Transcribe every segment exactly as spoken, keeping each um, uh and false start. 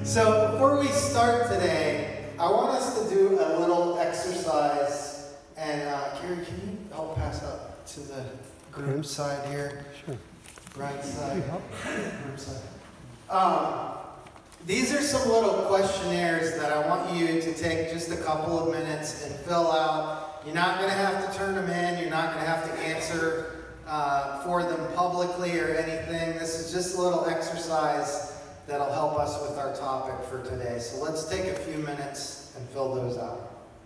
So before we start today, I want us to do a little exercise. And uh, Carrie, can you help pass up to the group side here? Sure. Right side. Group side. Um, these are some little questionnaires that I want you to take just a couple of minutes and fill out. You're not going to have to turn them in. You're not going to have to answer uh, for them publicly or anything. This is just a little exercise that'll help us with our topic for today. So let's take a few minutes and fill those out.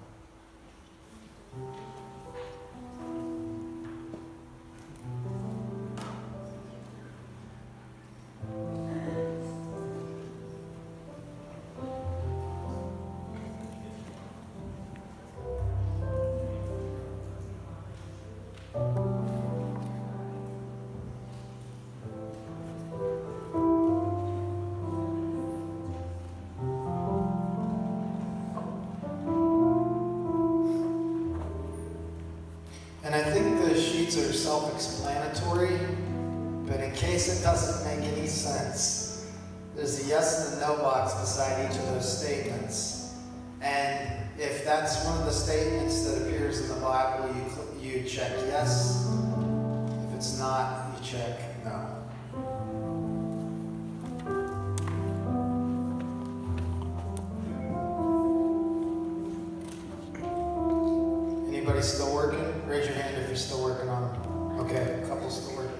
And I think the sheets are self-explanatory, but in case it doesn't make any sense, there's a yes and a no box beside each of those statements. And if that's one of the statements that appears in the Bible, you, you check yes. If it's not, you check no. Anybody still working? Raise your hand if you're still working on them. Okay, a couple still working.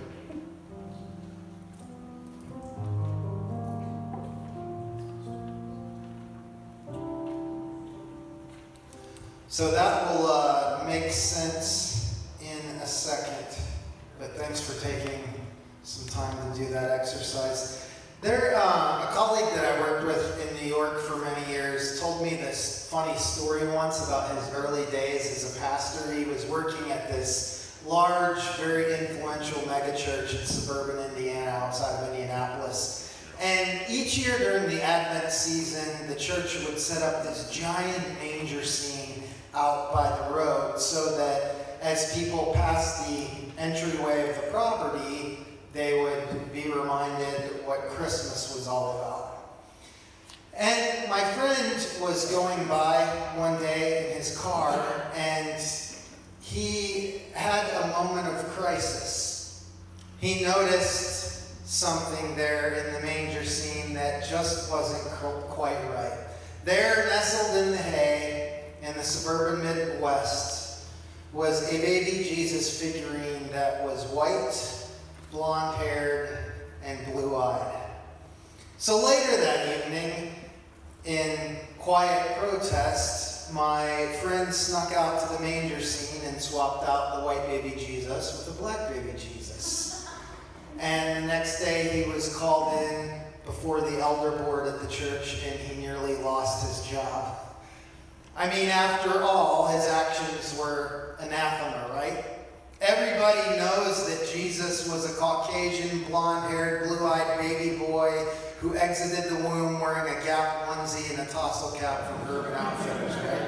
So that will uh, make sense in a second, but thanks for taking some time to do that exercise. There, uh, a colleague that I worked with in New York for many years told me this funny story once about his early days as a pastor. He was working at this large, very influential megachurch in suburban Indiana, outside of Indianapolis. And each year during the Advent season, the church would set up this giant manger scene out by the road so that as people passed the entryway of the property, they would be reminded what Christmas was all about. And my friend was going by one day in his car, and he had a moment of crisis. He noticed something there in the manger scene that just wasn't quite right. There, nestled in the hay in the suburban Midwest, was a baby Jesus figurine that was white, blonde-haired, and blue-eyed. So later that evening, in quiet protest, my friend snuck out to the manger scene and swapped out the white baby Jesus with a black baby Jesus. And the next day he was called in before the elder board at the church, and he nearly lost his job. I mean, after all, his actions were anathema, right? Everybody knows that Jesus was a Caucasian, blonde-haired, blue-eyed baby boy who exited the womb wearing a Gap onesie and a tassel cap from Urban Outfitters, right?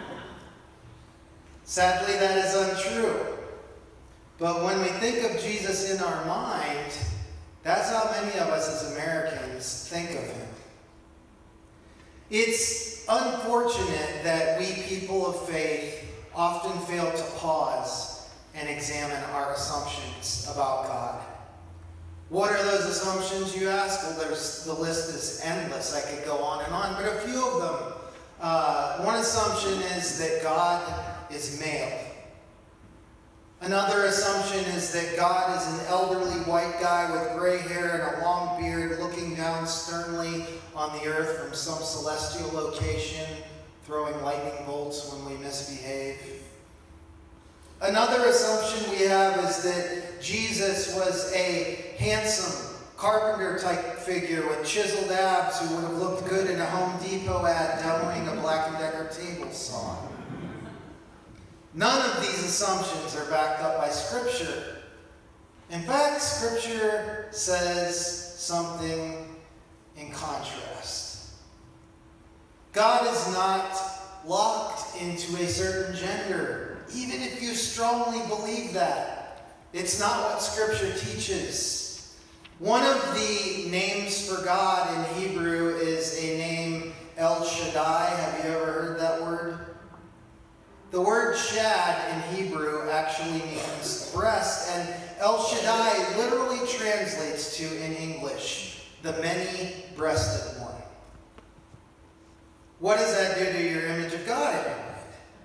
Sadly, that is untrue. But when we think of Jesus in our mind, that's how many of us as Americans think of him. It's unfortunate that we people of faith often fail to pause and examine our assumptions about God. What are those assumptions, you ask? Well, there's, the list is endless. I could go on and on, but a few of them. Uh, one assumption is that God is male. Another assumption is that God is an elderly white guy with gray hair and a long beard looking down sternly on the earth from some celestial location, throwing lightning bolts when we misbehave. Another assumption we have is that Jesus was a handsome carpenter-type figure with chiseled abs who would have looked good in a Home Depot ad demoing a Black and Decker table saw. None of these assumptions are backed up by Scripture. In fact, Scripture says something in contrast. God is not locked into a certain gender, even if you strongly believe that. It's not what Scripture teaches. One of the names for God in Hebrew is a name El Shaddai. Have you ever heard that word? The word shad in Hebrew actually means breast, and El Shaddai literally translates to, in English, the many-breasted one. What does that do to your image of God in your mind?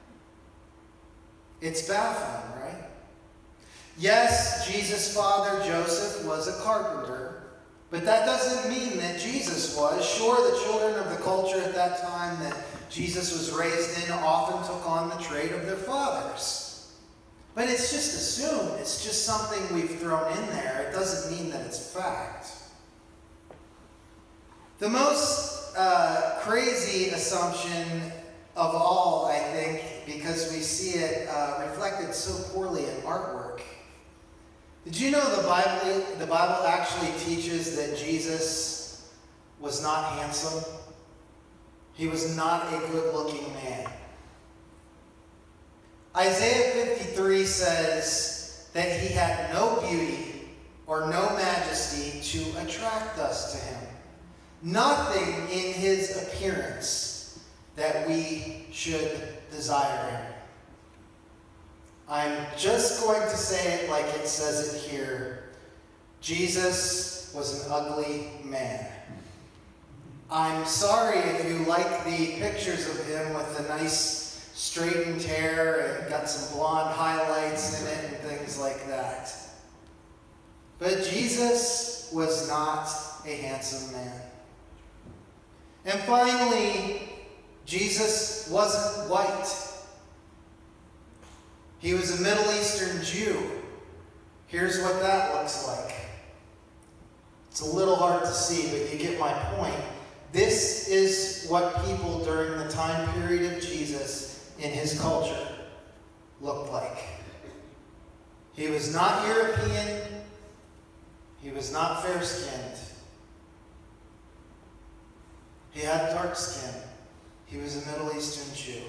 It's baffling, right? Yes, Jesus' father, Joseph, was a carpenter, but that doesn't mean that Jesus was. Sure, the children of the culture at that time that Jesus was raised in often took on the trade of their fathers. But it's just assumed. It's just something we've thrown in there. It doesn't mean that it's fact. The most uh, crazy assumption of all, I think, because we see it uh, reflected so poorly in artwork. Did you know the Bible, the Bible actually teaches that Jesus was not handsome? He was not a good-looking man. Isaiah fifty-three says that he had no beauty or no majesty to attract us to him. Nothing in his appearance that we should desire him. I'm just going to say it like it says it here. Jesus was an ugly man. I'm sorry if you like the pictures of him with the nice straightened hair and got some blonde highlights in it and things like that. But Jesus was not a handsome man. And finally, Jesus wasn't white. He was a Middle Eastern Jew. Here's what that looks like. It's a little hard to see, but you get my point. This is what people during the time period of Jesus in his culture looked like. He was not European. He was not fair-skinned. He had dark skin. He was a Middle Eastern Jew.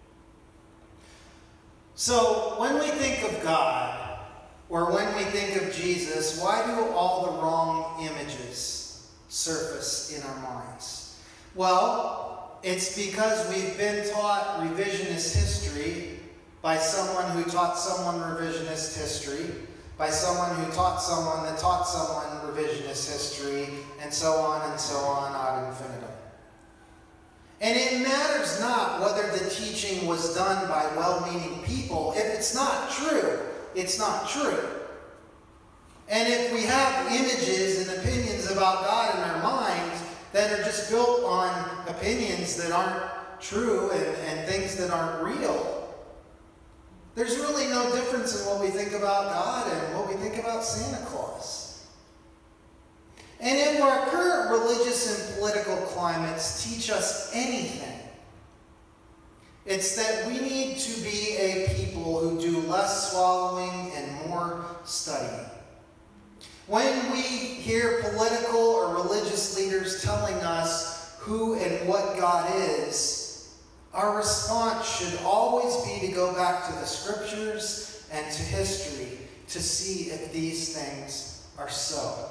So when we think of God, or when we think of Jesus, why do all the wrong images surface in our minds? Well, it's because we've been taught revisionist history by someone who taught someone revisionist history, by someone who taught someone that taught someone revisionist history, and so on and so on ad infinitum. And it matters not whether the teaching was done by well-meaning people. If it's not true, it's not true. And if we have images and opinions about God in our minds that are just built on opinions that aren't true and, and things that aren't real, there's really no difference in what we think about God and what we think about Santa Claus. And if our current religious and political climates teach us anything, it's that we need to be a people who do less swallowing and more studying. When we hear political or religious leaders telling us who and what God is, our response should always be to go back to the scriptures and to history to see if these things are so.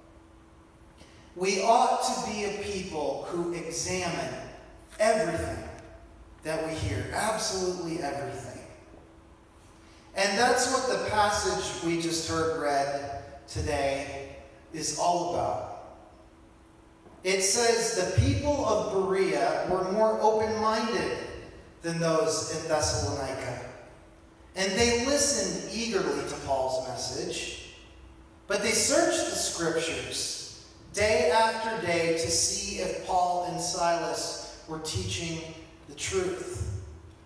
We ought to be a people who examine everything that we hear, absolutely everything. And that's what the passage we just heard read today is all about. It says the people of Berea were more open-minded than those in Thessalonica, and they listened eagerly to Paul's message, but they searched the scriptures day after day to see if Paul and Silas were teaching the truth.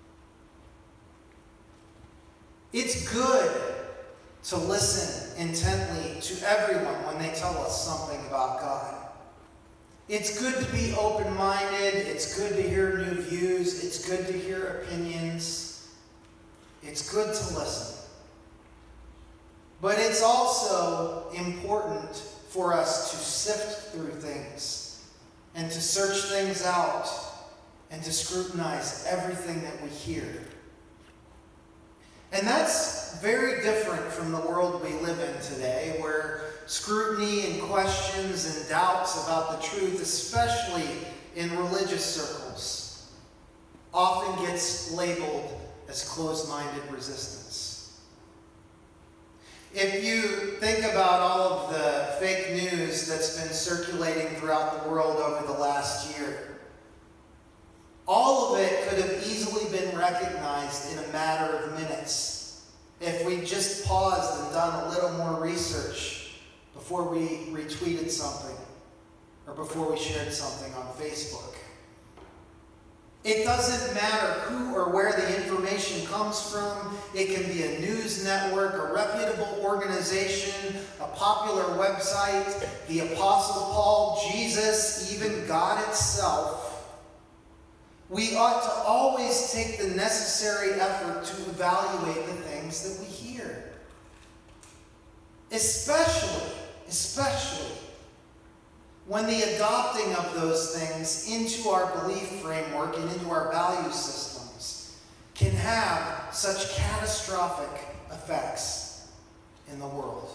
It's good to listen intently to everyone when they tell us something about God. It's good to be open-minded. It's good to hear new views. It's good to hear opinions. It's good to listen. But it's also important for us to sift through things and to search things out and to scrutinize everything that we hear. And that's very different from the world we live in today, where scrutiny and questions and doubts about the truth, especially in religious circles, often gets labeled as closed-minded resistance. If you think about all of the fake news that's been circulating throughout the world over the last year, all of it could have easily been recognized in a matter of minutes if we just paused and done a little more research before we retweeted something or before we shared something on Facebook. It doesn't matter who or where the information comes from. It can be a news network, a reputable organization, a popular website, the Apostle Paul, Jesus, even God itself. We ought to always take the necessary effort to evaluate the things that we hear. Especially, especially when the adopting of those things into our belief framework and into our value systems can have such catastrophic effects in the world.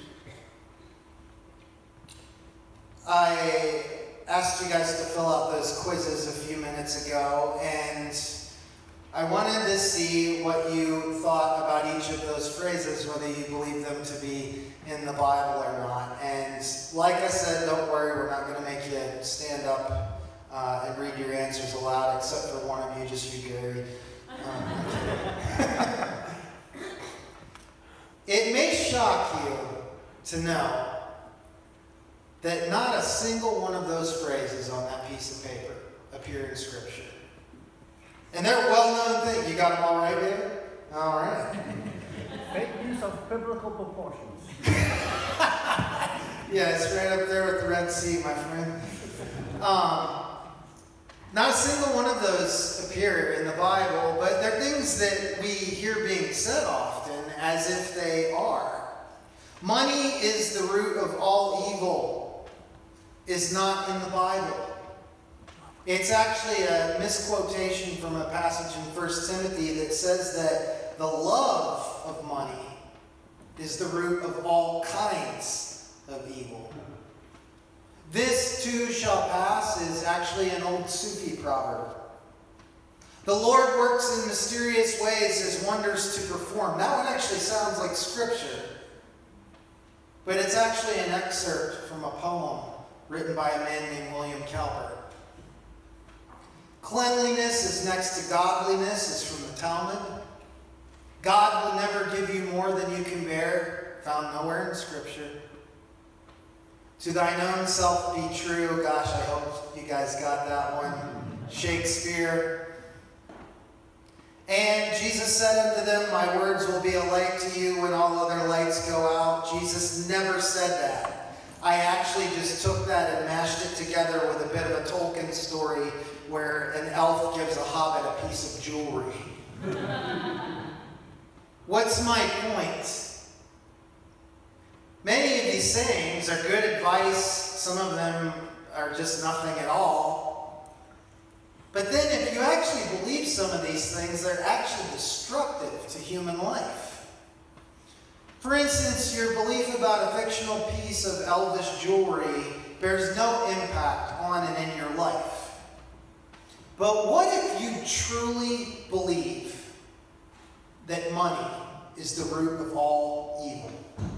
I asked you guys to fill out those quizzes a few minutes ago, and I wanted to see what you thought about each of those phrases, whether you believe them to be in the Bible or not. And like I said, don't worry, we're not going to make you stand up uh, and read your answers aloud, except for one of you, just you, Gary. Um, it may shock you to know that not a single one of those phrases on that piece of paper appear in Scripture. And they're well-known things. You got them all right, David? All right. Fake use of biblical proportions. Yeah, it's right up there with the Red Sea, my friend. Um, not a single one of those appear in the Bible, but they're things that we hear being said often as if they are. Money is the root of all evil is not in the Bible. It's actually a misquotation from a passage in First Timothy that says that the love of money is the root of all kinds of evil. This too shall pass is actually an old Sufi proverb. The Lord works in mysterious ways his wonders to perform. That one actually sounds like Scripture, but it's actually an excerpt from a poem written by a man named William Cowper. Cleanliness is next to godliness is from the Talmud. God will never give you more than you can bear, found nowhere in Scripture. To thine own self be true. Gosh, I hope you guys got that one. Shakespeare. And Jesus said unto them, my words will be a light to you when all other lights go out. Jesus never said that. I actually just took that and mashed it together with a bit of a Tolkien story where an elf gives a hobbit a piece of jewelry. What's my point? Many of these sayings are good advice. Some of them are just nothing at all. But then if you actually believe some of these things, they're actually destructive to human life. For instance, your belief about a fictional piece of elvish jewelry bears no impact on and in your life. But what if you truly believe that money is the root of all evil?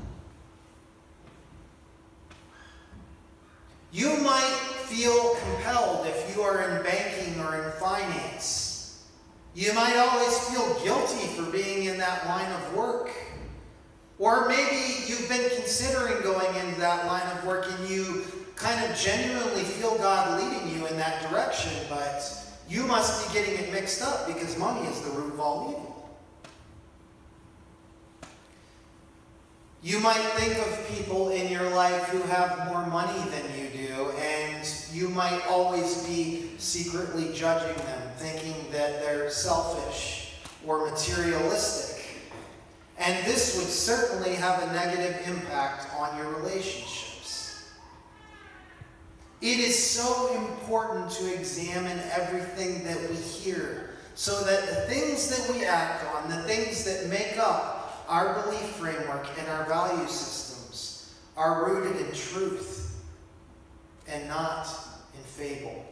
You might feel compelled if you are in banking or in finance. You might always feel guilty for being in that line of work. Or maybe you've been considering going into that line of work and you kind of genuinely feel God leading you in that direction, but you must be getting it mixed up because money is the root of all evil. You might think of people in your life who have more money than you do, and you might always be secretly judging them, thinking that they're selfish or materialistic. And this would certainly have a negative impact on your relationships. It is so important to examine everything that we hear, so that the things that we act on, the things that make up our belief framework and our value systems, are rooted in truth and not in fable.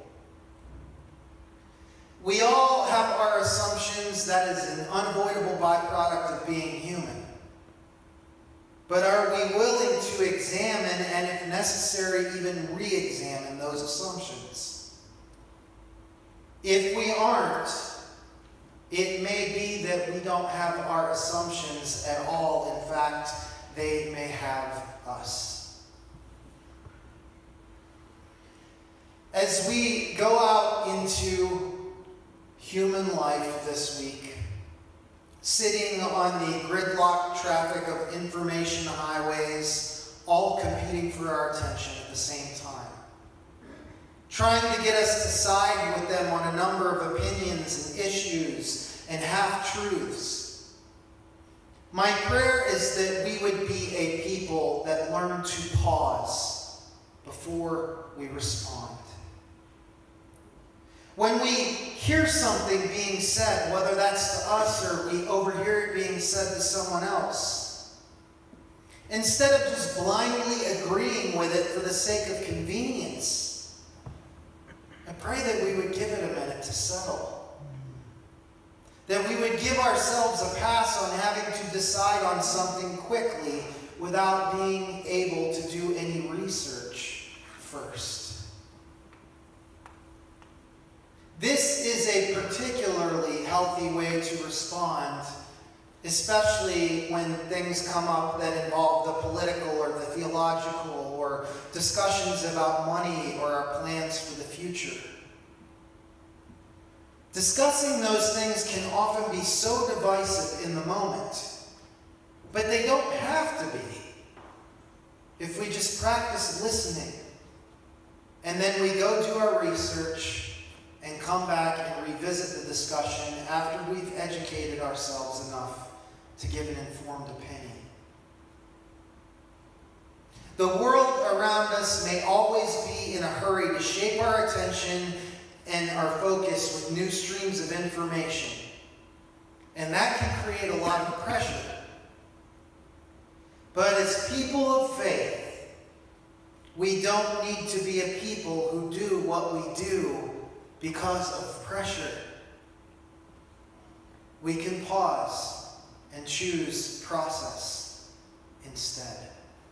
We all have our assumptions. That is an unavoidable byproduct of being human. But are we willing to examine and, if necessary, even re-examine those assumptions? If we aren't, it may be that we don't have our assumptions at all. In fact, they may have us. As we go out into human life this week, sitting on the gridlock traffic of information highways, all competing for our attention at the same time, trying to get us to side with them on a number of opinions and issues and half-truths. My prayer is that we would be a people that learn to pause before we respond. When we hear something being said, whether that's to us or we overhear it being said to someone else, instead of just blindly agreeing with it for the sake of convenience, I pray that we would give it a minute to settle. That we would give ourselves a pass on having to decide on something quickly without being able to do any research first. This is a particularly healthy way to respond, especially when things come up that involve the political or the theological or discussions about money or our plans for the future. Discussing those things can often be so divisive in the moment, but they don't have to be if we just practice listening and then we go do our research and come back and revisit the discussion after we've educated ourselves enough to give an informed opinion. The world around us may always be in a hurry to shape our attention and our focus with new streams of information. And that can create a lot of pressure. But as people of faith, we don't need to be a people who do what we do because of pressure. We can pause and choose process instead.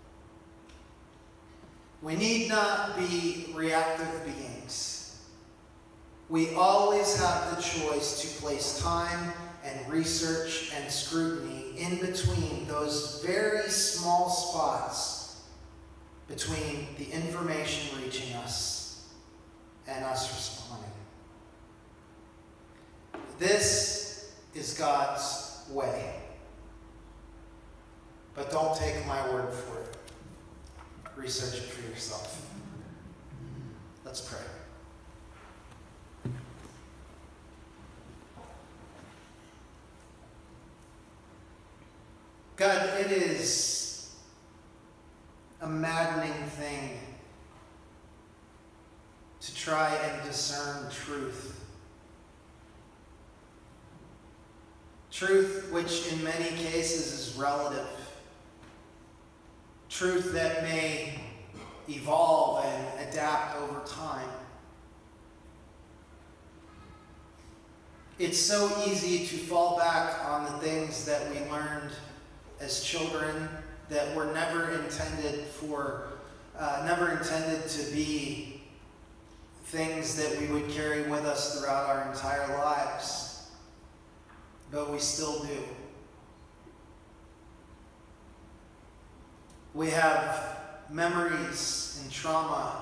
We need not be reactive beings. We always have the choice to place time and research and scrutiny in between those very small spots between the information reaching us and us responding. This is God's way. But don't take my word for it. Research it for yourself. Let's pray. God, it is a maddening thing to try and discern truth. Truth which in many cases is relative. Truth that may evolve and adapt over time. It's so easy to fall back on the things that we learned as children that were never intended for, uh, never intended to be things that we would carry with us throughout our entire lives. But we still do. We have memories and trauma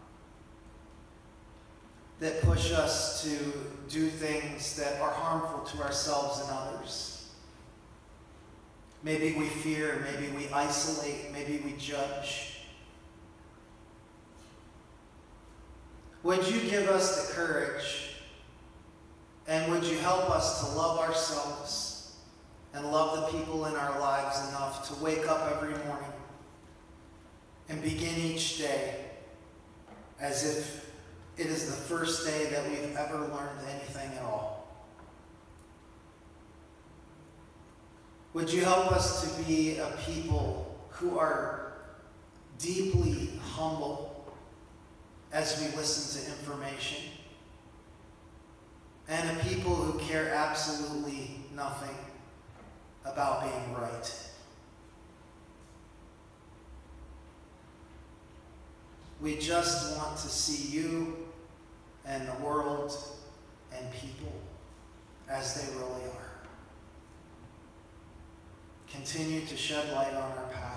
that push us to do things that are harmful to ourselves and others. Maybe we fear, maybe we isolate, maybe we judge. Would you give us the courage, and would you help us to love ourselves and love the people in our lives enough to wake up every morning and begin each day as if it is the first day that we've ever learned anything at all? Would you help us to be a people who are deeply humble as we listen to information, and a people who care absolutely nothing about being right? We just want to see you and the world and people as they really are. Continue to shed light on our path.